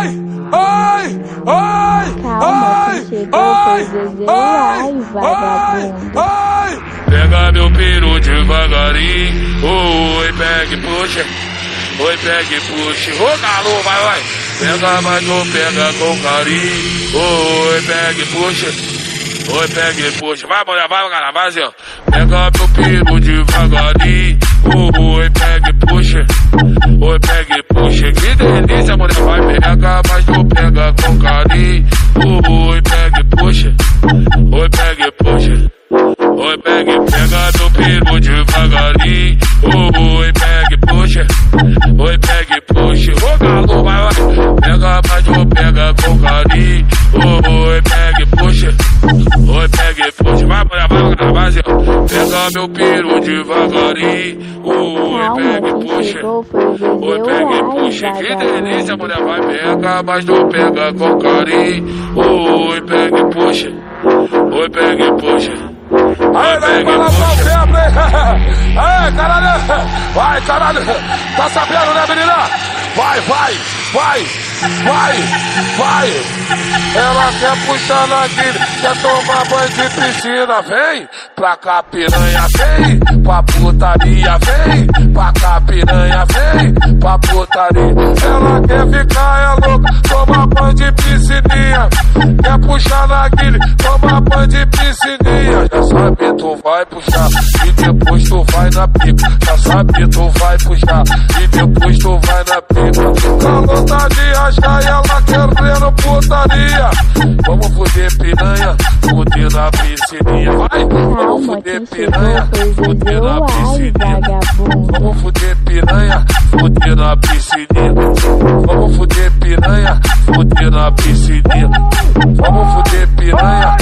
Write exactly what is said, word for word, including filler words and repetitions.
ai, ai, Calma, que chegou, foi Zezé, ai, vagabundo. ai. Pega meu peru devagarinho, oi, pega e puxa, oi, pega e puxa, ô galo, vai, vai. Pega, mas não pega com carinho, oi, pega e puxa. Oi, pega e puxa, vai mulher, vai cara, vai assim ó. Pega meu peru devagarinho, oi, pega e puxa. Oi, pega e puxa, que delícia mulher, vai pega, mas não pega com carinho. Oi, pega e puxa, oi, pega e puxa. Oi, pega e pega meu peru devagarinho, oi, pega e puxa. Oi, pega e puxa, ô galo, vai, vai. Pega, mas não pega com carinho. Oi, pega e puxa. Oi, pega e puxa, vai mulher, vai cara, vai assim ó. Pega meu peru devagarinho, oi, pega e puxa. Oi, pega e puxa, que delícia mulher, vai pega, mas não pega com carinho. Oi, pega e puxa. Oi, pega e puxa. Aí, daí, vai lá só o tempo, hein? Aí, caralho! Vai, caralho! Tá sabendo, né, menina? Vai, vai, vai, vai, vai! Ela quer puxar na guilha, quer tomar banho de piscina, vem! Pra cá, piranha, vem! Pra putaria, vem! Pra cá, piranha, vem! Pra putaria! Ela quer ficar, é louca, tomar banho de piscininha! Quer puxar na guilha, tomar banho de piscininha! Já sabe, tu vai puxar, e depois tu vai na pica. Já sabe, tu vai puxar, e depois tu vai na pica. Com vontade de rasgar e ela querendo putaria. Vamos fuder piranha, fuder na piscininha. Vai, vamos fuder piranha, fuder na piscininha. Vamos fuder piranha, fuder na piscininha. Vamos fuder piranha, fuder na piscininha. Vamos fuder piranha,